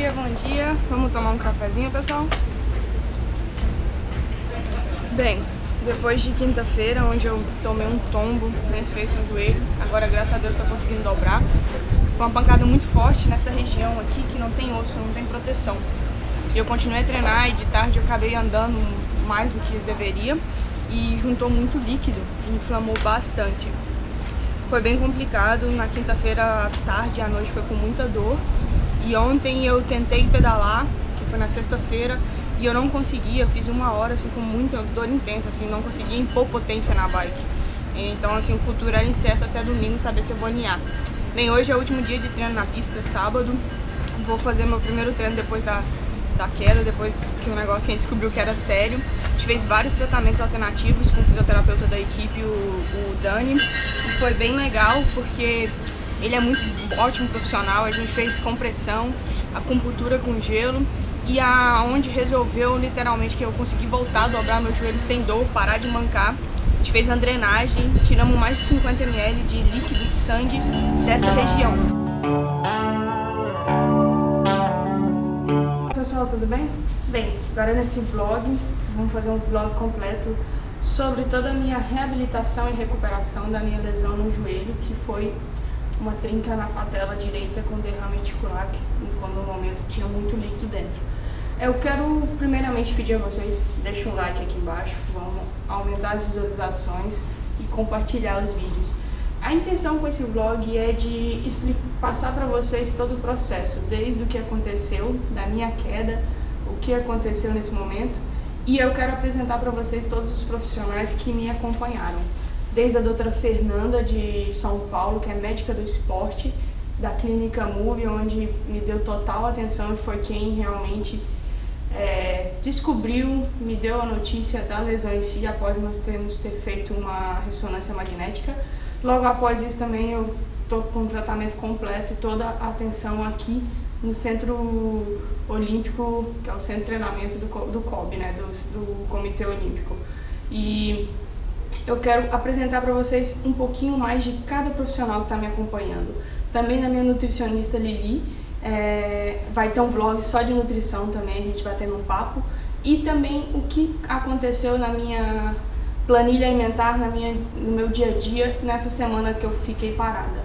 bom dia. Vamos tomar um cafezinho, pessoal? Bem, depois de quinta-feira, onde eu tomei um tombo bem feito no joelho, agora graças a Deus estou conseguindo dobrar. Foi uma pancada muito forte nessa região aqui que não tem osso, não tem proteção. E eu continuei a treinar e de tarde eu acabei andando mais do que deveria e juntou muito líquido e inflamou bastante. Foi bem complicado, na quinta-feira à tarde e à noite foi com muita dor. E ontem eu tentei pedalar, que foi na sexta-feira, e eu não conseguia, fiz 1 hora assim com muita dor intensa, assim, não conseguia impor potência na bike. Então assim, o futuro era incerto até domingo, saber se eu vou alinhar. Bem, hoje é o último dia de treino na pista, sábado. Vou fazer meu primeiro treino depois da queda, depois que o negócio que a gente descobriu que era sério. A gente fez vários tratamentos alternativos com o fisioterapeuta da equipe, o Dani. E foi bem legal, porque ele é muito ótimo profissional. A gente fez compressão, acupuntura com gelo, e onde resolveu literalmente que eu consegui voltar a dobrar meu joelho sem dor, parar de mancar. A gente fez uma drenagem, tiramos mais de 50 ml de líquido de sangue dessa região. Pessoal, tudo bem? Bem, agora nesse vlog, vamos fazer um vlog completo sobre toda a minha reabilitação e recuperação da minha lesão no joelho, que foi uma trinca na patela direita com derrame articular, quando no momento tinha muito líquido dentro. Eu quero primeiramente pedir a vocês, deixem um like aqui embaixo, vamos aumentar as visualizações e compartilhar os vídeos. A intenção com esse vlog é de passar para vocês todo o processo, desde o que aconteceu, da minha queda, o que aconteceu nesse momento, e eu quero apresentar para vocês todos os profissionais que me acompanharam. Desde a doutora Fernanda de São Paulo, que é médica do esporte, da clínica Move, onde me deu total atenção e foi quem realmente descobriu, me deu a notícia da lesão em si, após nós termos feito uma ressonância magnética. Logo após isso também eu estou com o tratamento completo e toda a atenção aqui no Centro Olímpico, que é o centro de treinamento do COB, né, do Comitê Olímpico. E eu quero apresentar para vocês um pouquinho mais de cada profissional que está me acompanhando. Também da minha nutricionista Lili, vai ter um vlog só de nutrição também, a gente batendo um papo. E também o que aconteceu na minha planilha alimentar, no meu dia a dia, nessa semana que eu fiquei parada.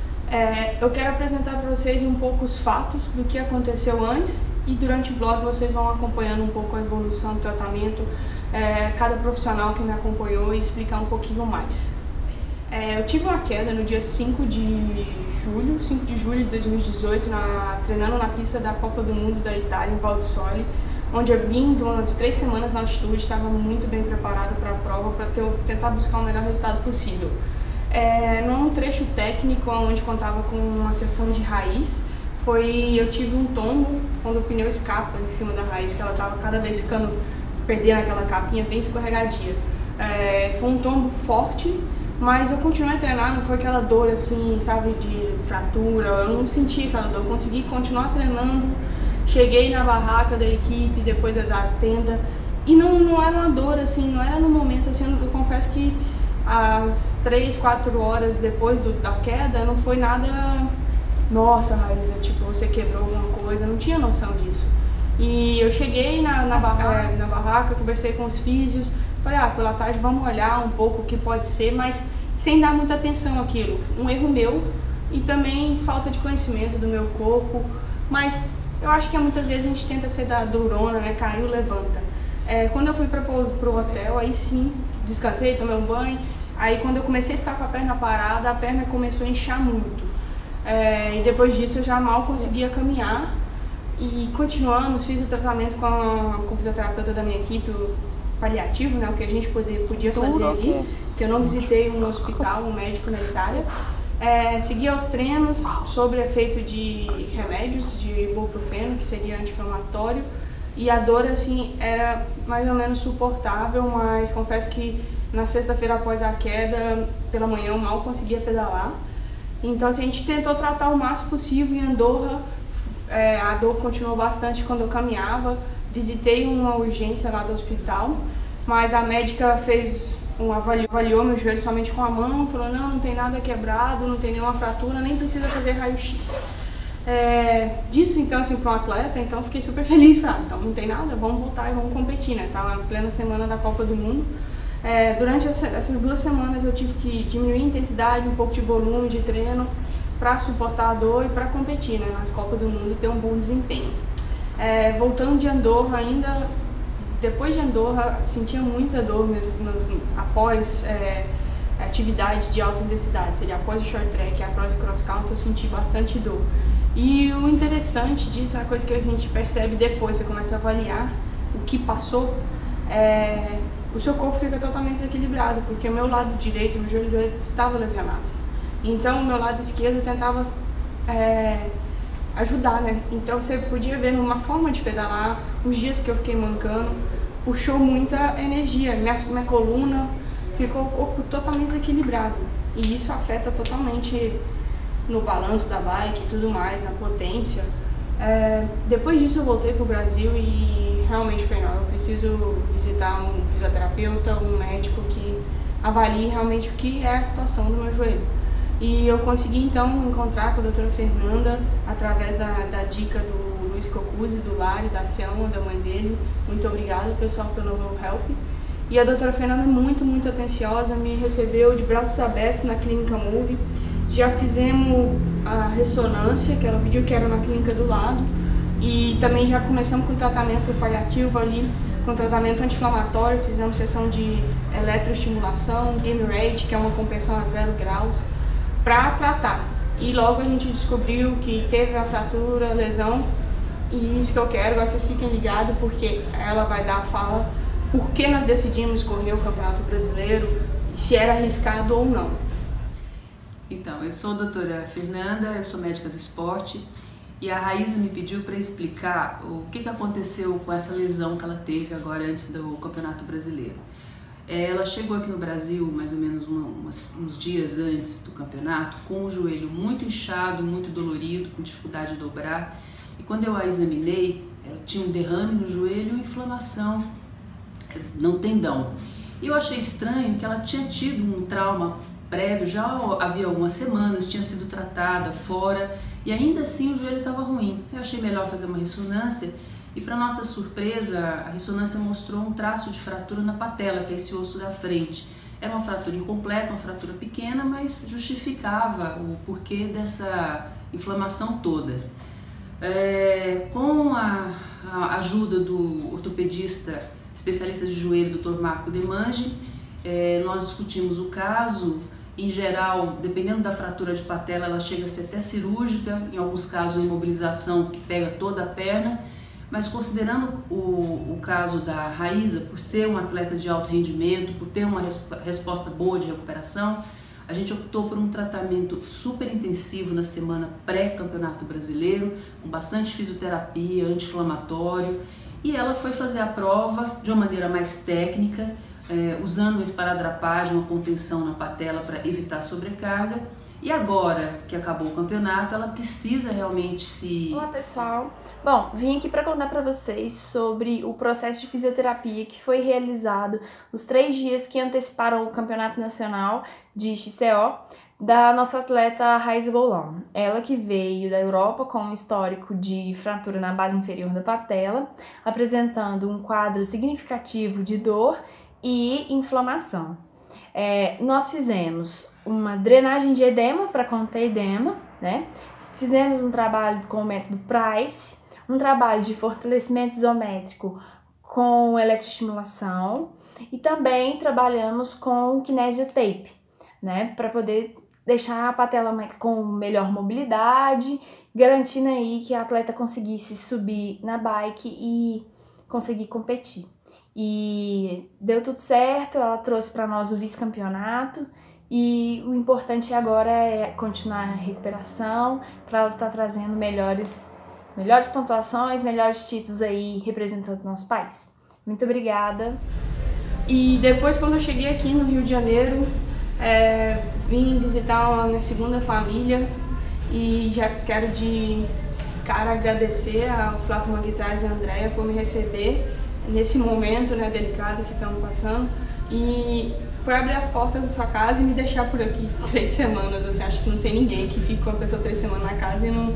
Eu quero apresentar para vocês um pouco os fatos do que aconteceu antes, e durante o vlog vocês vão acompanhando um pouco a evolução do tratamento, cada profissional que me acompanhou, e explicar um pouquinho mais. Eu tive uma queda no dia 5 de julho de 2018, treinando na pista da Copa do Mundo da Itália, em Val di Sole, onde eu vim durante 3 semanas na altitude, estava muito bem preparado para a prova, para tentar buscar o melhor resultado possível. Num trecho técnico, onde contava com uma seção de raiz, eu tive um tombo quando o pneu escapa em cima da raiz, que ela estava cada vez perdendo aquela capinha bem escorregadia. Foi um tombo forte, mas eu continuei a treinar, não foi aquela dor assim, sabe, de fratura, eu não senti aquela dor, eu consegui continuar treinando. Cheguei na barraca da equipe, depois da tenda, e não era uma dor assim, não era no momento assim, eu confesso que às 3, 4 horas depois da queda, não foi nada, nossa, Raíssa, tipo, você quebrou alguma coisa, não tinha noção disso. E eu cheguei na barraca, conversei com os físios, falei, pela tarde vamos olhar um pouco o que pode ser, mas sem dar muita atenção àquilo. Um erro meu e também falta de conhecimento do meu corpo, mas eu acho que muitas vezes a gente tenta ser da durona, né, caiu, levanta. Quando eu fui pro hotel, aí sim, descansei, tomei um banho, aí quando eu comecei a ficar com a perna parada, a perna começou a inchar muito. E depois disso eu já mal conseguia caminhar. E continuamos, fiz o tratamento com o fisioterapeuta da minha equipe, o paliativo, né, o que a gente podia fazer ali, que eu não visitei um hospital, um médico na Itália. Segui aos treinos sobre efeito de remédios, de ibuprofeno, que seria anti-inflamatório, e a dor assim era mais ou menos suportável, mas confesso que na sexta-feira após a queda, pela manhã eu mal conseguia pedalar. Então assim, a gente tentou tratar o máximo possível em Andorra. A dor continuou bastante quando eu caminhava, visitei uma urgência lá do hospital, mas a médica avaliou meu joelho somente com a mão, falou, não tem nada quebrado, não tem nenhuma fratura, nem precisa fazer raio-x. Disso então assim para um atleta, então fiquei super feliz, então não tem nada, vamos voltar e vamos competir, né? Tava na plena semana da Copa do Mundo. Durante essas 2 semanas eu tive que diminuir a intensidade, um pouco de volume de treino para suportar a dor e para competir, né, nas Copas do Mundo e ter um bom desempenho. Voltando de Andorra ainda, depois de Andorra sentia muita dor após atividade de alta intensidade, seria após o short track, após o cross country, eu senti bastante dor. E o interessante disso, é uma coisa que a gente percebe depois, você começa a avaliar o que passou, o seu corpo fica totalmente desequilibrado, porque o meu lado direito, o meu joelho direito estava lesionado. Então o meu lado esquerdo eu tentava ajudar, né? Então você podia ver numa forma de pedalar, os dias que eu fiquei mancando, puxou muita energia, minha coluna, ficou o corpo totalmente desequilibrado. E isso afeta totalmente no balanço da bike e tudo mais, na potência. Depois disso eu voltei pro Brasil e realmente foi não, eu preciso visitar um fisioterapeuta, um médico que avalie realmente o que é a situação do meu joelho. E eu consegui então encontrar com a doutora Fernanda através da dica do Luiz Cocuzzi, do Lari, da Selma, da mãe dele. Muito obrigada, pessoal, pelo help. E a doutora Fernanda é muito, muito atenciosa, me recebeu de braços abertos na clínica Move. Já fizemos a ressonância, que ela pediu, que era na clínica do lado. E também já começamos com o tratamento paliativo ali, com tratamento anti-inflamatório. Fizemos sessão de eletroestimulação, Game Rate, que é uma compressão a 0 graus, para tratar. E logo a gente descobriu que teve a fratura, a lesão. E isso que eu quero, agora vocês fiquem ligados, porque ela vai dar a fala por que nós decidimos correr o Campeonato Brasileiro, se era arriscado ou não. Então, eu sou a doutora Fernanda, eu sou médica do esporte e a Raíza me pediu para explicar o que aconteceu com essa lesão que ela teve agora antes do Campeonato Brasileiro. Ela chegou aqui no Brasil mais ou menos uns dias antes do campeonato com o joelho muito inchado, muito dolorido, com dificuldade de dobrar, e quando eu a examinei, ela tinha um derrame no joelho e inflamação no tendão. E eu achei estranho que ela tinha tido um trauma prévio, já havia algumas semanas, tinha sido tratada fora e ainda assim o joelho estava ruim. Eu achei melhor fazer uma ressonância e, para nossa surpresa, a ressonância mostrou um traço de fratura na patela, que é esse osso da frente. Era uma fratura incompleta, uma fratura pequena, mas justificava o porquê dessa inflamação toda. Com a ajuda do ortopedista especialista de joelho, Dr. Marco Demange, nós discutimos o caso. Em geral, dependendo da fratura de patela, ela chega a ser até cirúrgica, em alguns casos a imobilização que pega toda a perna, mas considerando o caso da Raíza, por ser um atleta de alto rendimento, por ter uma resposta boa de recuperação, a gente optou por um tratamento super intensivo na semana pré-campeonato brasileiro, com bastante fisioterapia, anti-inflamatório, e ela foi fazer a prova de uma maneira mais técnica, usando uma esparadrapagem, uma contenção na patela para evitar sobrecarga. E agora que acabou o campeonato, ela precisa realmente se... Olá pessoal, bom, vim aqui para contar para vocês sobre o processo de fisioterapia que foi realizado nos 3 dias que anteciparam o Campeonato Nacional de XCO da nossa atleta Raíza Golão. Ela que veio da Europa com um histórico de fratura na base inferior da patela, apresentando um quadro significativo de dor e inflamação. Nós fizemos uma drenagem de edema para conter edema, né? Fizemos um trabalho com o método Price, um trabalho de fortalecimento isométrico com eletroestimulação e também trabalhamos com kinesiotape, né? Para poder deixar a patela com melhor mobilidade, garantindo aí que a atleta conseguisse subir na bike e conseguir competir. E deu tudo certo, ela trouxe para nós o vice-campeonato e o importante agora é continuar a recuperação para ela estar trazendo melhores pontuações, melhores títulos aí representando o nosso país. Muito obrigada! E depois, quando eu cheguei aqui no Rio de Janeiro, vim visitar a minha segunda família e já quero de cara agradecer ao Flávio Maguitaz e a Andréia por me receber nesse momento, né, delicado que estamos passando, e por abrir as portas da sua casa e me deixar por aqui 3 semanas. Assim, acho que não tem ninguém que fica com a pessoa 3 semanas na casa e não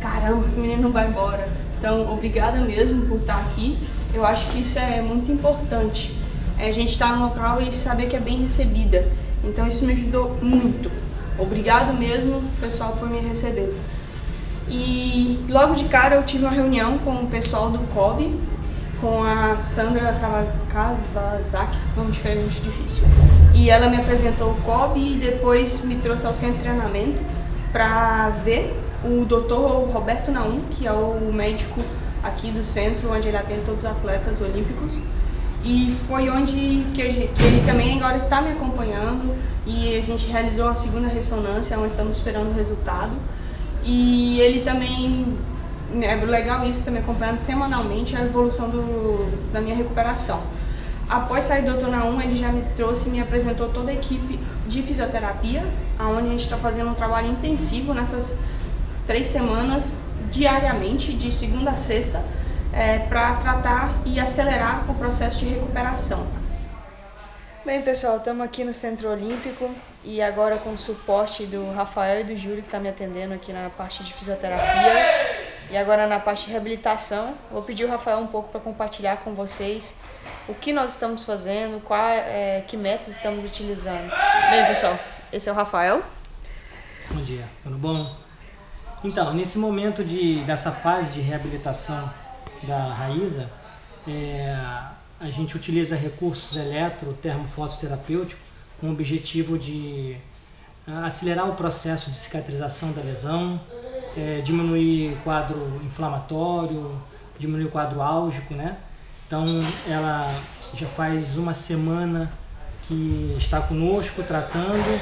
caramba, esse menino não vai embora. Então, obrigada mesmo por estar aqui. Eu acho que isso é muito importante. A gente estar no local e saber que é bem recebida. Então, isso me ajudou muito. Obrigado mesmo, pessoal, por me receber. E logo de cara eu tive uma reunião com o pessoal do COB, com a Sandra Kawasaki, nome diferente, difícil. E ela me apresentou o COB e depois me trouxe ao centro de treinamento para ver o Dr. Roberto Naum, que é o médico aqui do centro, onde ele atende todos os atletas olímpicos. E foi onde que ele também agora está me acompanhando e a gente realizou uma segunda ressonância, onde estamos esperando o resultado. E ele também, é legal isso, está me acompanhando semanalmente a evolução da minha recuperação. Após sair do Dr. Naum, ele já me trouxe e me apresentou toda a equipe de fisioterapia, onde a gente está fazendo um trabalho intensivo nessas 3 semanas, diariamente, de segunda a sexta, para tratar e acelerar o processo de recuperação. Bem, pessoal, estamos aqui no Centro Olímpico e agora com o suporte do Rafael e do Júlio, que está me atendendo aqui na parte de fisioterapia e agora na parte de reabilitação. Vou pedir o Rafael um pouco para compartilhar com vocês o que nós estamos fazendo, que métodos estamos utilizando. Bem, pessoal, esse é o Rafael. Bom dia, tudo bom? Então, nesse momento dessa fase de reabilitação da Raíza, a gente utiliza recursos eletrotermofototerapêuticos com o objetivo de acelerar o processo de cicatrização da lesão, diminuir o quadro inflamatório, diminuir o quadro álgico, né? Então, ela já faz 1 semana que está conosco tratando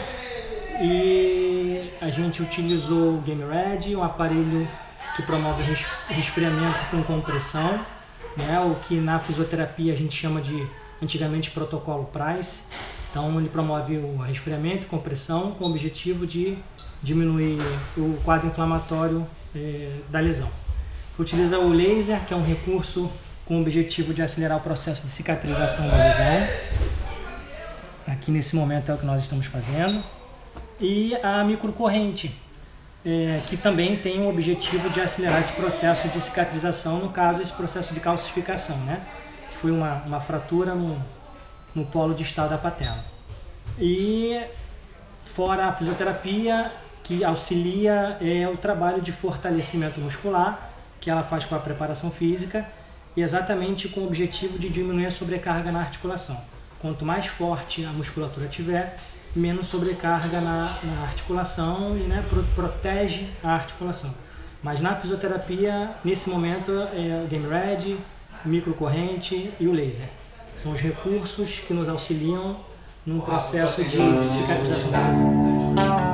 e a gente utilizou o Game Ready, um aparelho que promove resfriamento com compressão, né? O que na fisioterapia a gente chama de, antigamente, protocolo Price. Então ele promove o resfriamento e compressão com o objetivo de diminuir o quadro inflamatório da lesão. Utiliza o laser, que é um recurso com o objetivo de acelerar o processo de cicatrização da lesão. Aqui nesse momento é o que nós estamos fazendo. E a microcorrente, que também tem o objetivo de acelerar esse processo de cicatrização, no caso, esse processo de calcificação, né? Que foi uma fratura no polo distal da patela. E fora a fisioterapia, que auxilia o trabalho de fortalecimento muscular, que ela faz com a preparação física, e exatamente com o objetivo de diminuir a sobrecarga na articulação. Quanto mais forte a musculatura tiver, menos sobrecarga na articulação e, né, protege a articulação. Mas na fisioterapia, nesse momento, é o Game Ready, microcorrente e o laser. São os recursos que nos auxiliam no processo de cicatrização da lesão.